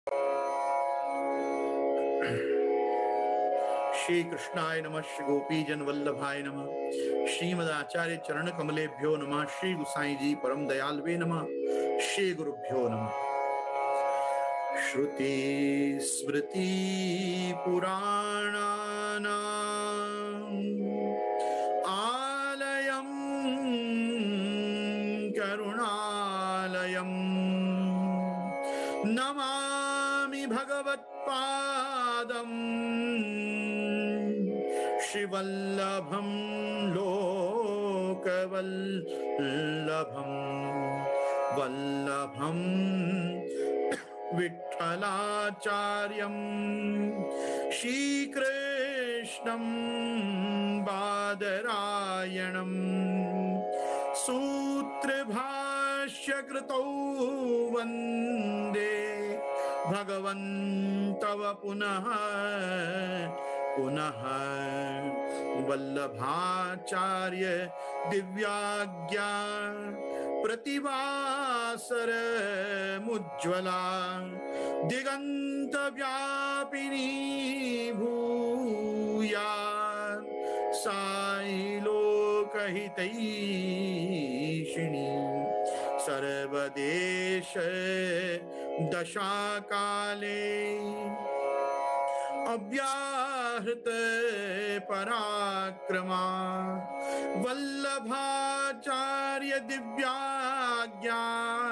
श्री कृष्णाय नमः, श्री गोपीजन वल्लभाय नमः, श्रीमदाचार्य चरण कमलेभ्यो नमः, श्री गुसाई जी परम दयालवे नमः, श्री गुरुभ्यो नमः। श्रुति स्मृति पुराणानाम् आलयं करुणालयं नमामि भगवत्पादम् श्रीवल्लभं लोकवल्लभं वल्लभं विठ्ठलाचार्यं श्रीकृष्णं बादरायणं सूत्रभाष्यकृतौ वन्दे भगवन्तव पुनः पुनः वल्लभाचार्य दिव्याज्ञा प्रतिवासर मुज्ज्वला दिगंत व्यापिनी भूया साई लोकहितैषिणी सर्वदेश दशाकाले अव्याहृत पराक्रमा वल्लभाचार्य दिव्याज्ञा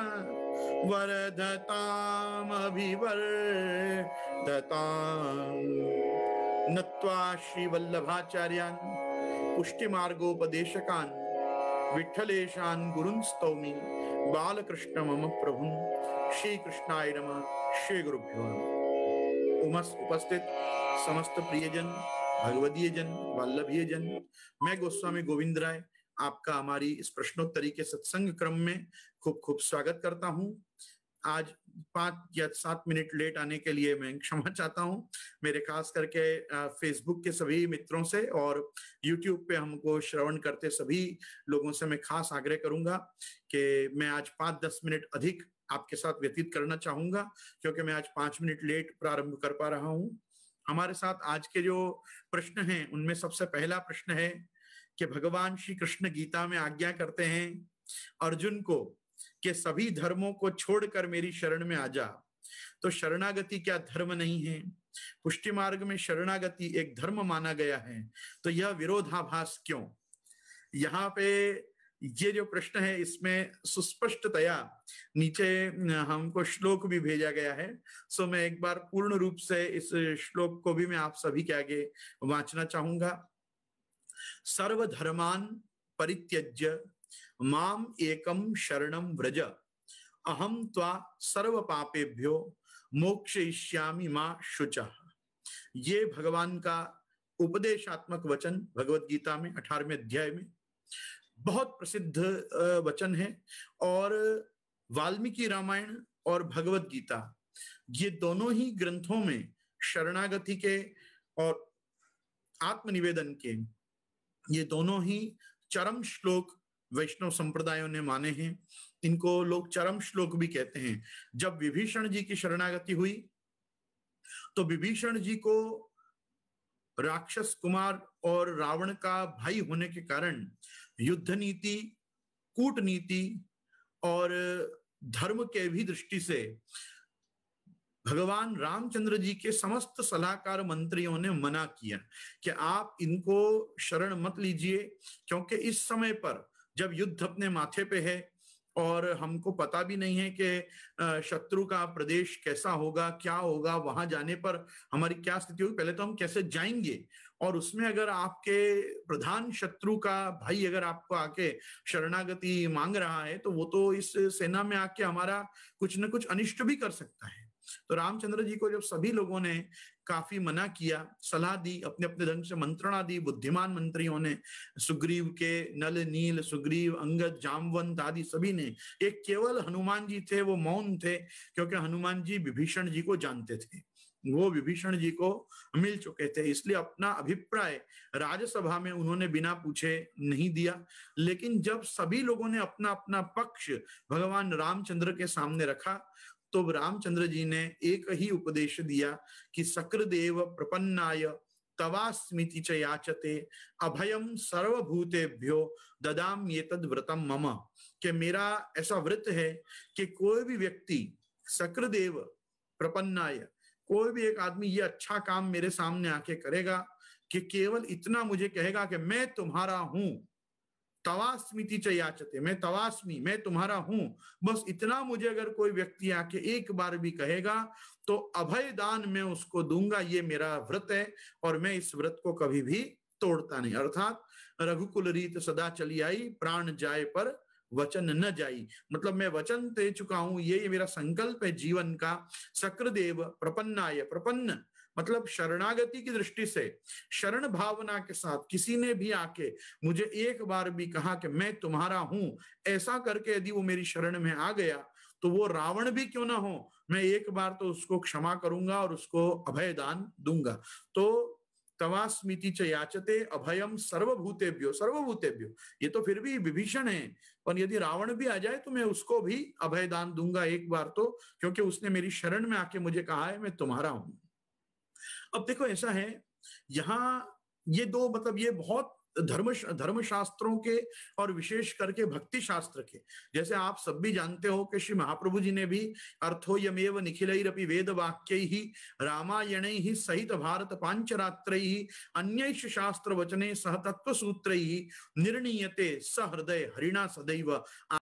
वरदतामभिवर्धताम्। नत्वा श्री वल्लभाचार्यान् पुष्टिमार्गोपदेशकान् विठ्ठलेशान् गुरुन् स्तौमि बालकृष्ण मम प्रभुं। श्री कृष्णाय नमः, श्री गुरुभ्यो नमः। उपस्थित समस्त प्रियजन, भगवदीय जन, वल्लभीय जन, मैं गोस्वामी गोविंद राय आपका हमारी इस प्रश्नोत्तरी के सत्संग क्रम में खूब खूब स्वागत करता हूं। आज 5 या 7 मिनट लेट आने के लिए मैं क्षमा चाहता हूं। मेरे खास करके फेसबुक के सभी मित्रों से और यूट्यूब पे हमको श्रवण करते सभी लोगों से मैं खास आग्रह करूंगा कि मैं आज 5-10 मिनट अधिक आपके साथ व्यतीत करना चाहूंगा, क्योंकि मैं आज 5 मिनट लेट प्रारंभ कर पा रहा हूं। हमारे साथ आज के जो प्रश्न हैं उनमें सबसे पहला प्रश्न है कि भगवान श्री कृष्ण गीता में आज्ञा करते हैं अर्जुन को कि सभी धर्मों को छोड़कर मेरी शरण में आ जा। तो शरणागति क्या धर्म नहीं है? पुष्टि मार्ग में शरणागति एक धर्म माना गया है, तो यह विरोधाभास क्यों? यहाँ पे ये जो प्रश्न है इसमें सुस्पष्टतया नीचे हमको श्लोक भी भेजा गया है। सो मैं एक बार पूर्ण रूप से इस श्लोक को भी मैं आप सभी के आगे वांचना चाहूंगा। सर्वधर्मान् परित्यज्य माम एकम शरणं व्रज अहम त्वा सर्व पापेभ्यो मोक्षयिष्यामि मा शुचः। ये भगवान का उपदेशात्मक वचन भगवत गीता में 18वें अध्याय में बहुत प्रसिद्ध वचन है। और वाल्मीकि रामायण और भगवत गीता ये दोनों ही ग्रंथों में शरणागति के और आत्मनिवेदन के ये दोनों ही चरम श्लोक वैष्णव संप्रदायों ने माने हैं। इनको लोग चरम श्लोक भी कहते हैं। जब विभीषण जी की शरणागति हुई तो विभीषण जी को राक्षस कुमार और रावण का भाई होने के कारण युद्ध नीति, कूटनीति और धर्म के भी दृष्टि से भगवान रामचंद्र जी के समस्त सलाहकार मंत्रियों ने मना किया कि आप इनको शरण मत लीजिए, क्योंकि इस समय पर जब युद्ध अपने माथे पे है और हमको पता भी नहीं है कि शत्रु का प्रदेश कैसा होगा, क्या होगा, वहां जाने पर हमारी क्या स्थिति होगी, पहले तो हम कैसे जाएंगे। और उसमें अगर आपके प्रधान शत्रु का भाई अगर आपको आके शरणागति मांग रहा है तो वो तो इस सेना में आके हमारा कुछ न कुछ अनिष्ट भी कर सकता है। तो रामचंद्र जी को जब सभी लोगों ने काफी मना किया, सलाह दी, अपने अपने ढंग से मंत्रणा दी, बुद्धिमान मंत्रियों ने, सुग्रीव के नल नील, सुग्रीव, अंगद, जामवंत आदि सभी ने, एक केवल हनुमान जी थे वो मौन थे, क्योंकि हनुमान जी विभीषण जी को जानते थे, वो विभीषण जी को मिल चुके थे, इसलिए अपना अभिप्राय राज्यसभा में उन्होंने बिना पूछे नहीं दिया। लेकिन जब सभी लोगों ने अपना अपना पक्ष भगवान रामचंद्र के सामने रखा तो रामचंद्र जी ने एक ही उपदेश दिया कि सक्रदेव प्रपन्नाय तवास्मिति च याचते अभयम सर्वभूतेभ्यो ददाम ये तद व्रतम मम। कि मेरा ऐसा व्रत है कि कोई भी व्यक्ति सक्रदेव प्रपन्नाय, कोई भी एक आदमी ये अच्छा काम मेरे सामने आके करेगा कि केवल इतना मुझे कहेगा कि मैं तुम्हारा हूं, तवास्मिति च याचते, मैं तवास्मी, मैं तुम्हारा हूं, बस इतना मुझे अगर कोई व्यक्ति आके एक बार भी कहेगा तो अभय दान मैं उसको दूंगा। ये मेरा व्रत है और मैं इस व्रत को कभी भी तोड़ता नहीं। अर्थात रघुकुल रीत सदा चली आई, प्राण जाए पर वचन न जाई। मतलब मैं वचन दे चुका हूं, ये मेरा संकल्प है जीवन का। सक्रदेव प्रपन्नाय, प्रपन्न मतलब शरणागति की दृष्टि से, शरण भावना के साथ किसी ने भी आके मुझे एक बार भी कहा कि मैं तुम्हारा हूं, ऐसा करके यदि वो मेरी शरण में आ गया तो वो रावण भी क्यों ना हो, मैं एक बार तो उसको क्षमा करूंगा और उसको अभय दान दूंगा। तो तवास्मिति च याचते अभयम सर्वभूतेभ्यो, सर्वभूतेभ्यो ये तो फिर भी विभीषण है, पर यदि रावण भी आ जाए तो मैं उसको भी अभय दान दूंगा एक बार तो, क्योंकि उसने मेरी शरण में आके मुझे कहा है मैं तुम्हारा हूं। अब देखो ऐसा है, यहाँ ये दो मतलब ये बहुत धर्मशास्त्रों के और विशेष करके भक्ति शास्त्र के, जैसे आप सब भी जानते हो कि श्री महाप्रभु जी ने भी अर्थोयमेव निखिलैरपि वेद वाक्यैहि रामायणैहि सहित भारत पांचरात्रैहि अन्यैष शास्त्र वचने सह तत्व सूत्रैहि निर्णीयते सहृदय हरिणा सदैव।